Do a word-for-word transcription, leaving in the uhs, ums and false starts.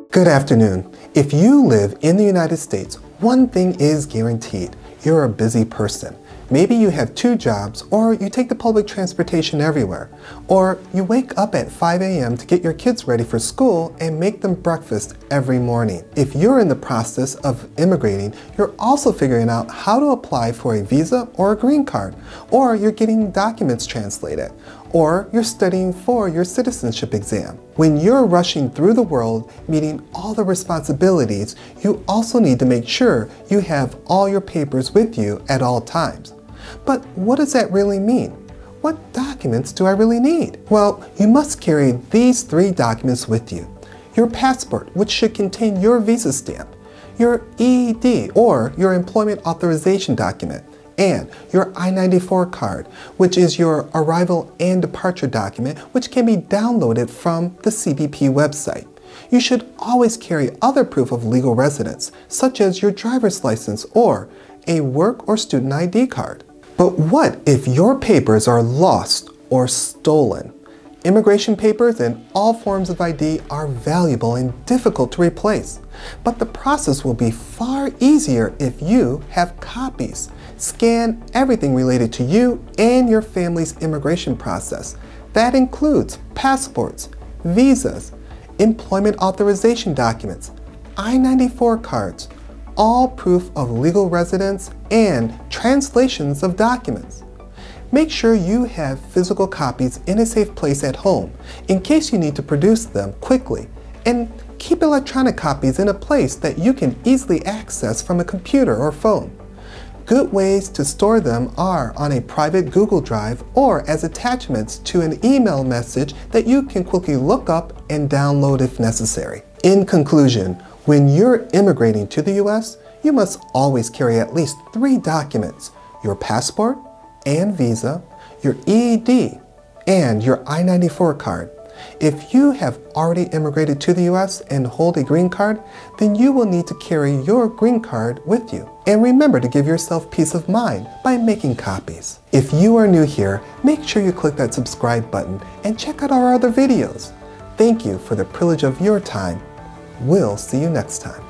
Good afternoon. If you live in the United States, one thing is guaranteed. You're a busy person. Maybe you have two jobs, or you take the public transportation everywhere, or you wake up at five A M to get your kids ready for school and make them breakfast every morning. If you're in the process of immigrating, you're also figuring out how to apply for a visa or a green card, or you're getting documents translated, or you're studying for your citizenship exam. When you're rushing through the world, meeting all the responsibilities, you also need to make sure you have all your papers with you at all times. But what does that really mean? What documents do I really need? Well, you must carry these three documents with you. Your passport, which should contain your visa stamp, your E E D or your employment authorization document, and your I ninety-four card, which is your arrival and departure document, which can be downloaded from the C B P website. You should always carry other proof of legal residence, such as your driver's license or a work or student I D card. But what if your papers are lost or stolen? Immigration papers and all forms of I D are valuable and difficult to replace, but the process will be far easier if you have copies. Scan everything related to you and your family's immigration process. That includes passports, visas, employment authorization documents, I ninety-four cards, all proof of legal residence, and translations of documents. Make sure you have physical copies in a safe place at home in case you need to produce them quickly, and keep electronic copies in a place that you can easily access from a computer or phone. Good ways to store them are on a private Google Drive or as attachments to an email message that you can quickly look up and download if necessary. In conclusion, when you're immigrating to the U S, you must always carry at least three documents: your passport and visa, your E E D, and your I ninety-four card. If you have already immigrated to the U S and hold a green card, then you will need to carry your green card with you. And remember to give yourself peace of mind by making copies. If you are new here, make sure you click that subscribe button and check out our other videos. Thank you for the privilege of your time. We'll see you next time.